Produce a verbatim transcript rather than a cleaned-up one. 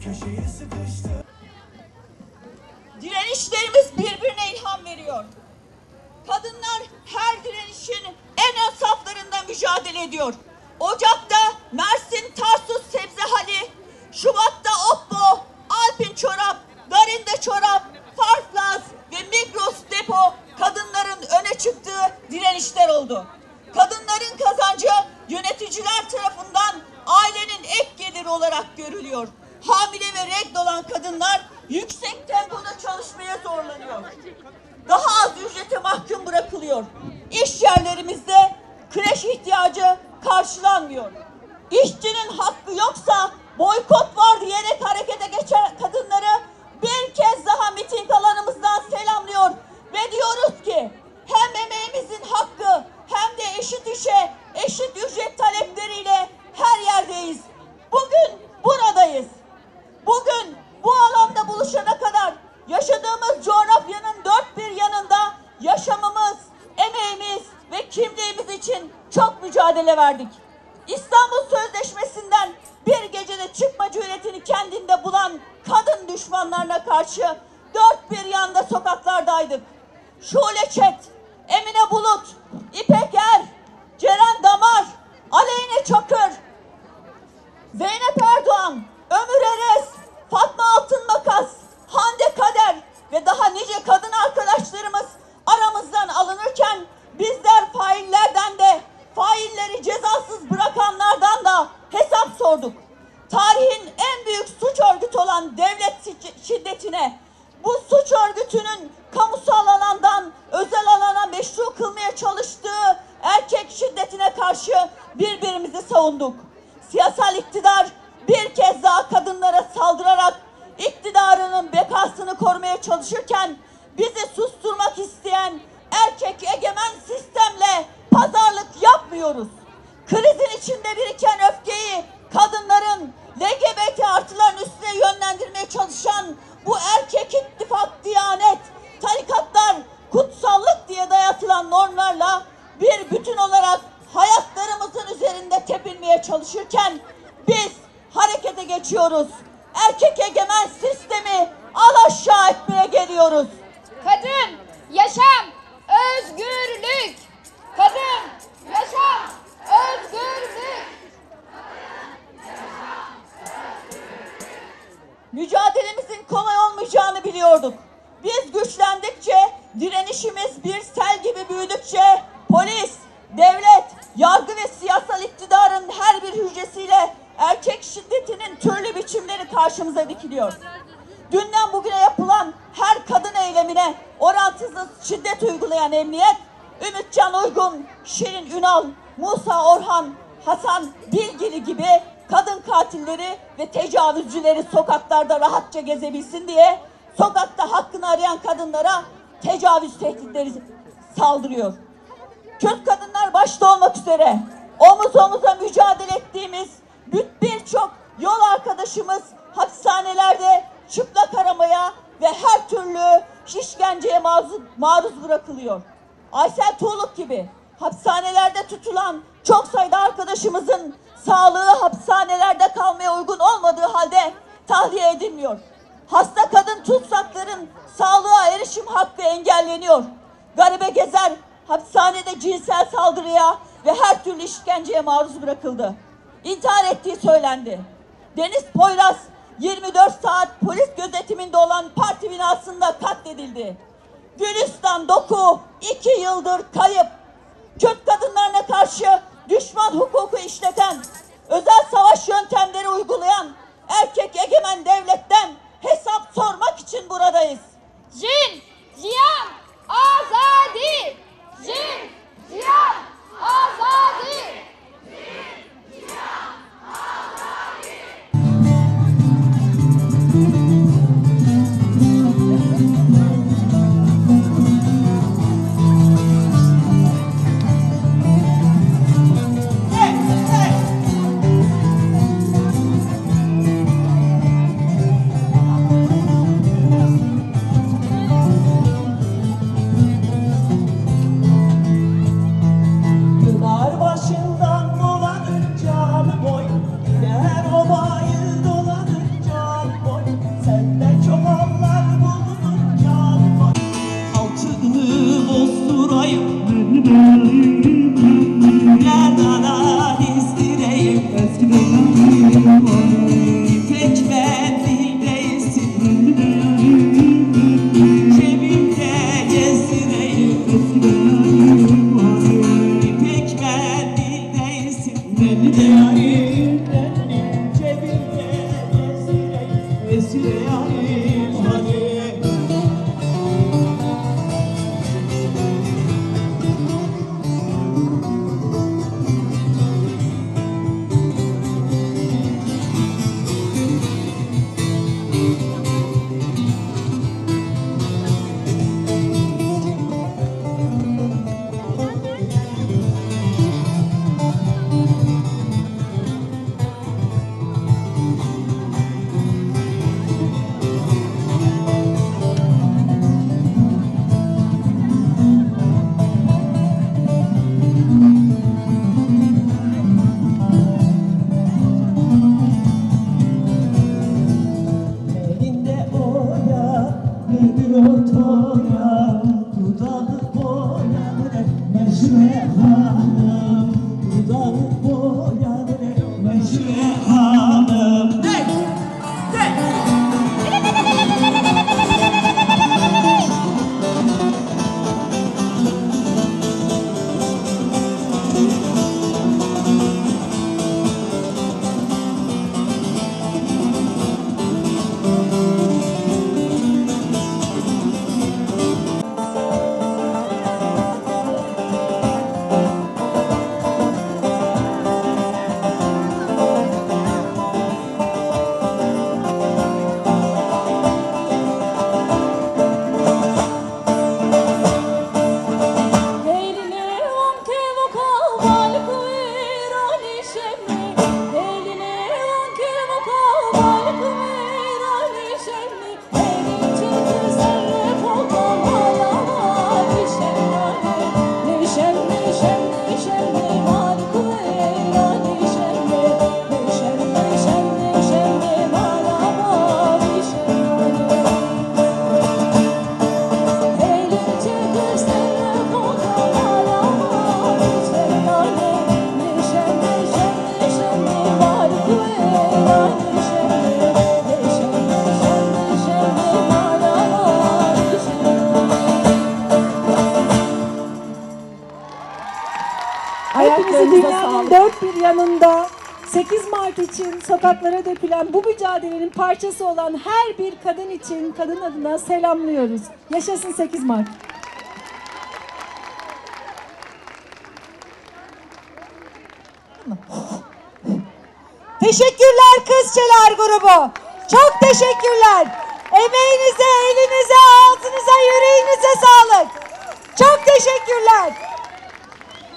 Direnişlerimiz birbirine ilham veriyor. Kadınlar her direnişin en ön saflarında mücadele ediyor. Ocak'ta Mersin Tarsus Sebzehali, Şubat'ta Oppo, Alpin Çorap, Darinde Çorap, Farflaz ve Migros Depo kadınların öne çıktığı direnişler oldu. Kadınların kazancı yöneticiler tarafından ailenin ek geliri olarak görülüyor. Hamile ve regl olan kadınlar yüksek tempoda çalışmaya zorlanıyor. Daha az ücrete mahkum bırakılıyor. İş yerlerimizde kreş ihtiyacı karşılanmıyor. İşçinin hakkı yoksa boykot var diyerek harekete geçen kadınları bir kez daha miting alanımızdan selamlıyor ve diyoruz ki hem emeğimizin hakkı hem de eşit işe, eşit ücret talepleriyle her yerdeyiz. Bugün buradayız. Bugün bu alanda buluşana kadar yaşadığımız coğrafyanın dört bir yanında yaşamımız, emeğimiz ve kimliğimiz için çok mücadele verdik. İstanbul Sözleşmesi'nden bir gecede çıkma cüretini kendinde bulan kadın düşmanlarına karşı dört bir yanda sokaklardaydık. Şule Çet, Emine Bulut, İpek Er, Ceren Damar, Aleyne Çakır, Zeynep Erdoğan, Ömür Erez, Fatma Altınmakas, Hande Kader ve daha nice kadın arkadaşlarımız aramızdan alınırken bizler faillerden de, failleri cezasız bırakanlardan da hesap sorduk. Tarihin en büyük suç örgütü olan devlet şiddetine, bu suç örgütünün kamusal alandan özel alana meşru kılmaya çalıştığı erkek şiddetine karşı birbirimizi savunduk. Siyasal iktidar bir kez daha kadınlara saldırarak iktidarının bekasını korumaya çalışırken bizi susturmak isteyen erkek egemen sistemle pazarlık yapmıyoruz. Krizin içinde biriken öfkeyi kadınların L G B T artıların üstüne yönlendirmeye çalışan bu erkek ittifak, diyanet, tarikatlar, kutsallık diye dayatılan normlarla bir bütün olarak hayatlarımızın üzerinde tepinmeye çalışırken biz harekete geçiyoruz. Erkek egemen sistemi alaşağı etmeye geliyoruz. Kadın, yaşam, özgürlük. Kadın, yaşam, özgürlük. Mücadelemizin kolay olmayacağını biliyorduk. Biz güçlendikçe, direnişimiz bir sel gibi büyüdükçe polis, devlet, yargı ve siyasal iktidarın her bir hücresiyle erkek şiddetinin türlü biçimleri karşımıza dikiliyor. Dünden bugüne yapılan her kadın eylemine orantısız şiddet uygulayan emniyet, Ümitcan Uygun, Şirin Ünal, Musa Orhan, Hasan Bilgili gibi kadın katilleri ve tecavüzcüleri sokaklarda rahatça gezebilsin diye sokakta hakkını arayan kadınlara tecavüz tehditleri saldırıyor. Kürt kadınlar başta olmak üzere omuz omuza mücadele ettiğimiz birçok yol arkadaşımız hapishanelerde çıplak aramaya ve her türlü işkenceye maruz, maruz bırakılıyor. Aysel Tuğluk gibi hapishanelerde tutulan çok sayıda arkadaşımızın sağlığı hapishanelerde kalmaya uygun olmadığı halde tahliye edilmiyor. Hasta kadın tutsakların sağlığa erişim hakkı engelleniyor. Garibe Gezer hapishanede cinsel saldırıya ve her türlü işkenceye maruz bırakıldı. İntihar ettiği söylendi. Deniz Poyraz yirmi dört saat polis gözetiminde olan parti binasında katledildi. Gülistan Doku iki yıldır kayıp. Kürt kadınlarına karşı düşman hukuku işleten, özel savaş yöntemleri uygulayan erkek egemen devletten hesap sormak için buradayız. Jin, Cihan, Azadi. Jin, Cihan, Azadi. Jin, Cihan, Azadi. Dünyanın dört bir yanında sekiz Mart için sokaklara dökülen bu mücadelenin parçası olan her bir kadın için kadın adına selamlıyoruz. Yaşasın sekiz Mart. Teşekkürler Kızçeler grubu. Çok teşekkürler. Emeğinize, elinize, ağzınıza, yüreğinize sağlık. Çok teşekkürler.